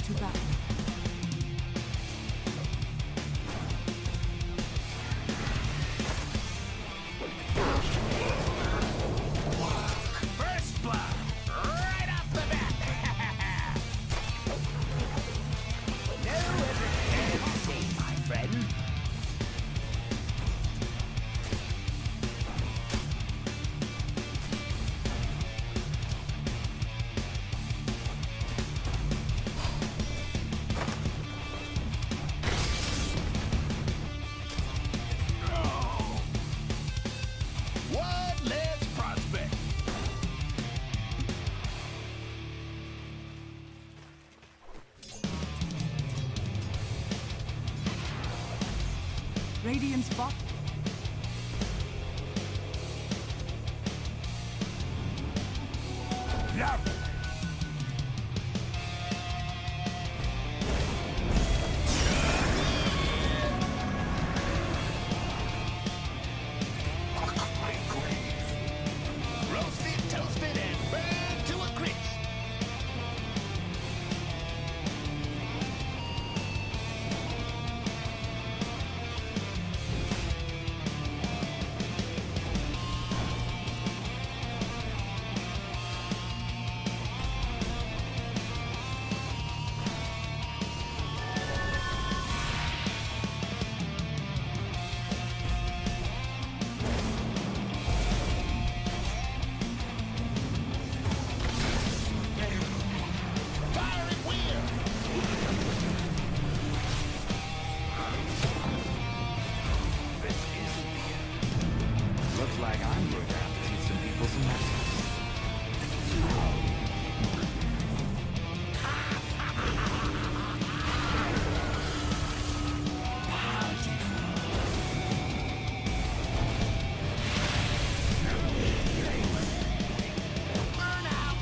to battle. First blood, right off the bat. No hesitation, my friend. One less prospect. Radiant's bot. Love. Roasted, toasted, and burned to a crisp. Fire and wheel. This isn't the end. Looks like I'm going to have to teach some people some lessons. Burn out.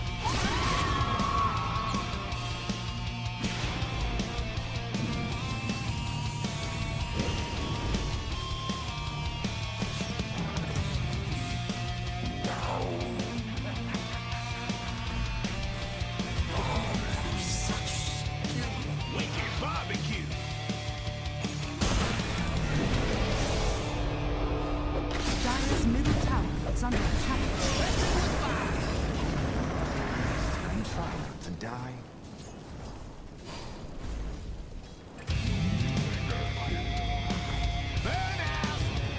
Wicked barbecue. Dire's middle tower is under attack. Strange fire to die. Burn out.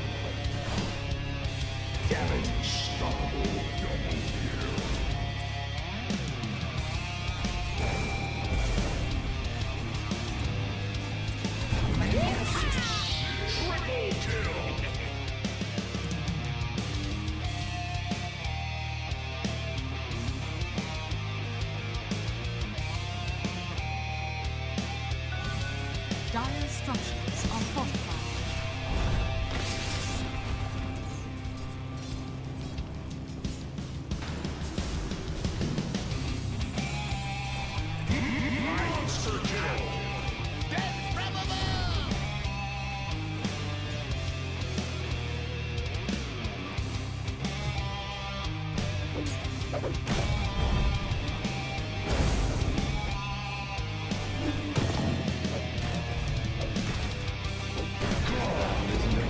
Damn it. Triple kill. Dire's structures are fortified. Monster kill. Death from above. God is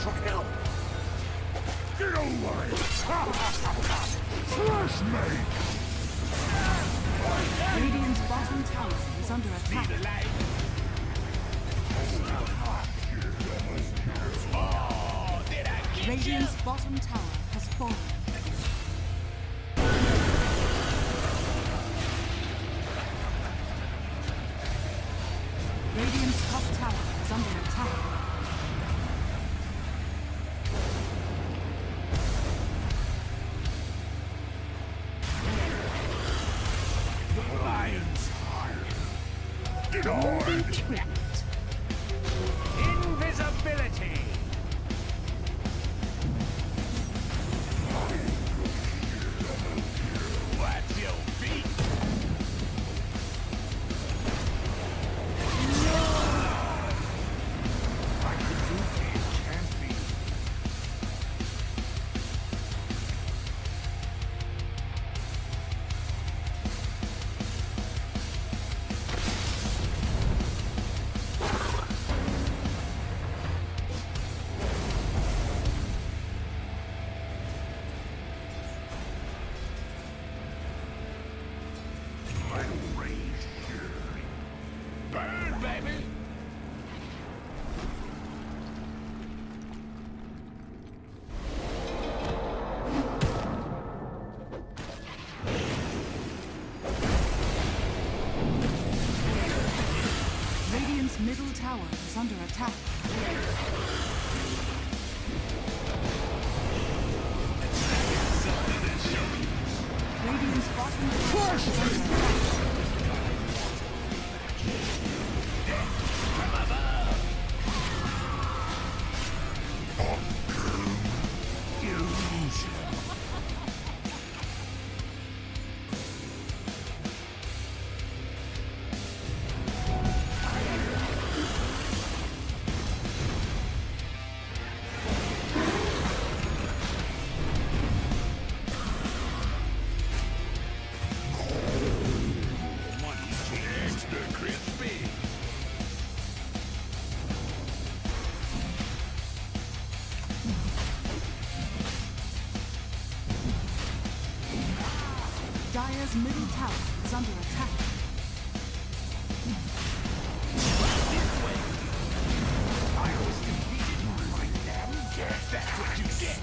help! Get over it! Flush me! Radiant's bottom tower is under attack. Radiant's bottom tower has fallen. Radiant's top tower is under attack. Lion's heart. Get on! Tricked. Invisibility! Watch your feet! Burn, baby! Radiant's middle tower is under attack. Radiant's bottom tower is under attack. Dire's middle tower is under attack. I was defeated by them. Yes, that's what you get.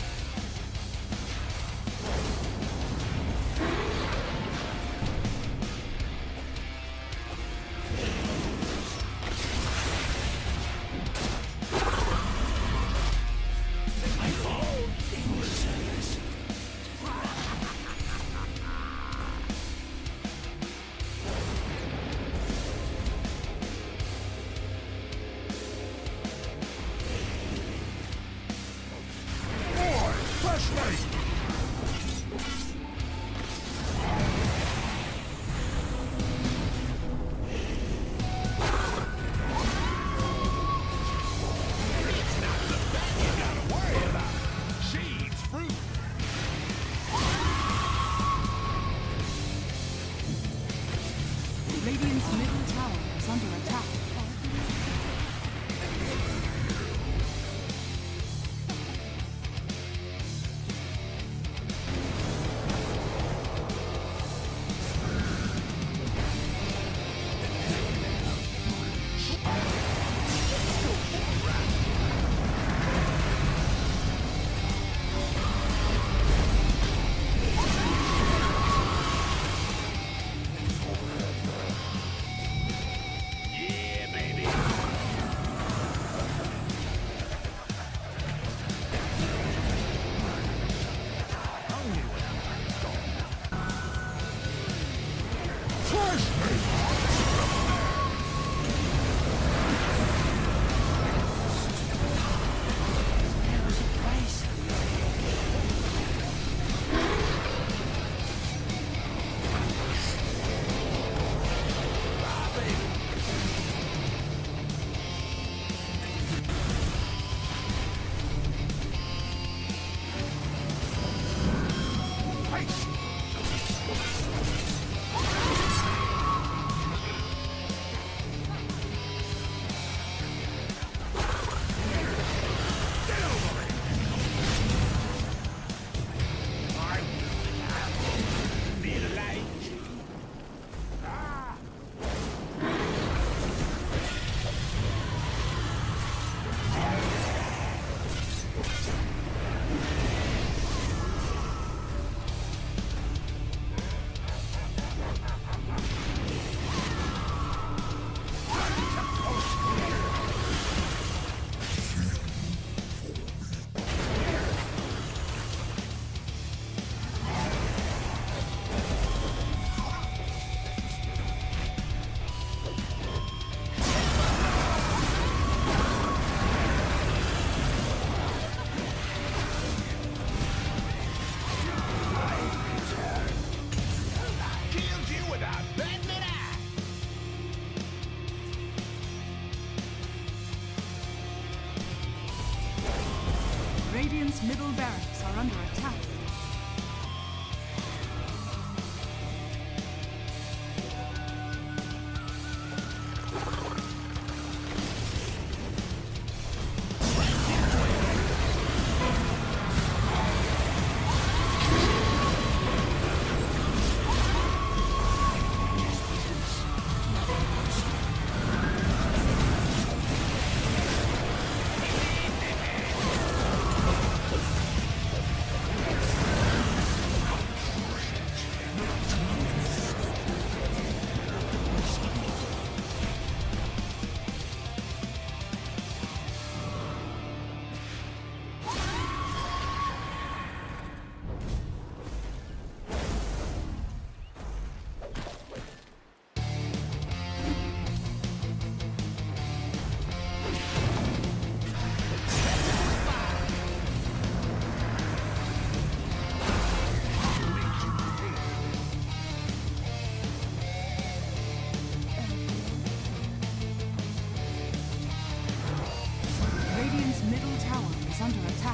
Radiant's middle tower is under attack. Get over Radiant's middle barracks are under attack. Radiant's middle tower is under attack.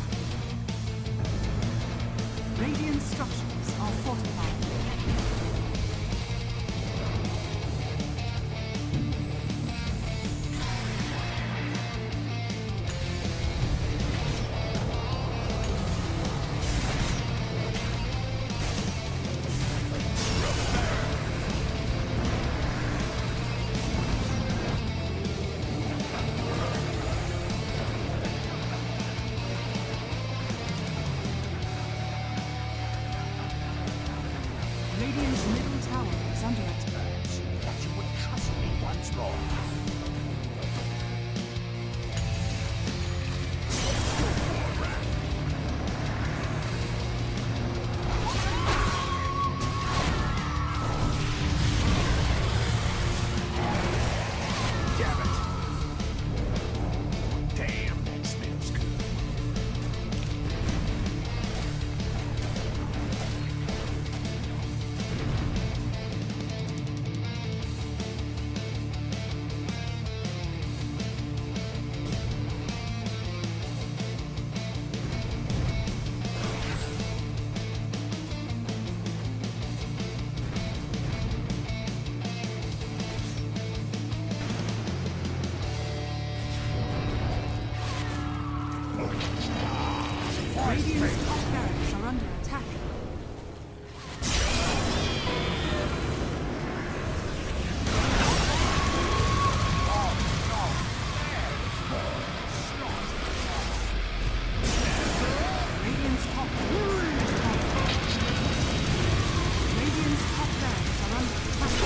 Radiant structures are fortified. Radiant's middle tower is under attack. That you would trust me once more. Damn it. Damn, that smells good. Radiant's top barracks are under attack. Radiant's top barracks are Radiant's top barracks are under attack.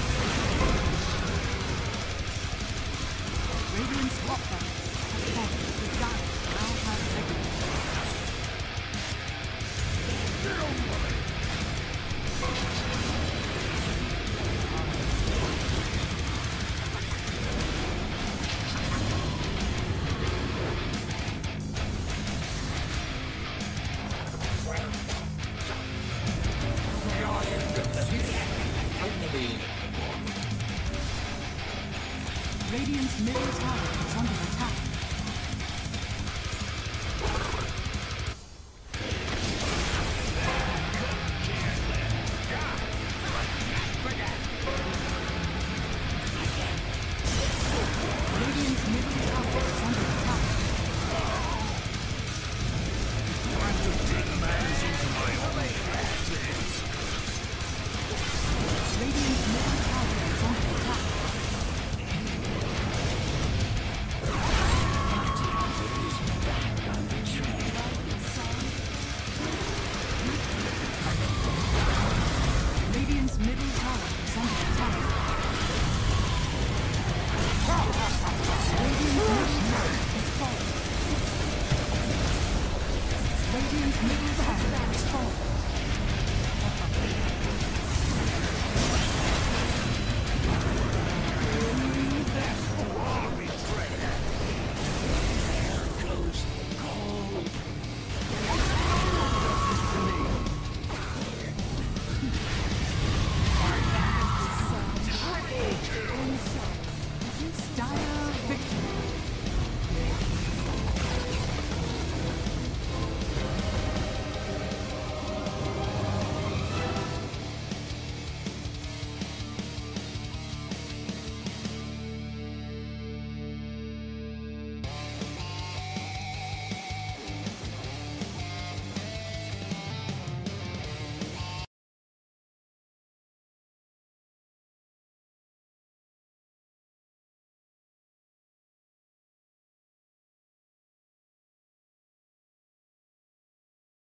Radiant's top barracks has fallen. The giant now has regular. Radiant's middle tower is under attack. Radiant's middle tower is under attack. Radiant's middle tower is under attack. Radiant's middle tower is under attack. Radiant's middle tower is falling. Radiant's middle tower is falling.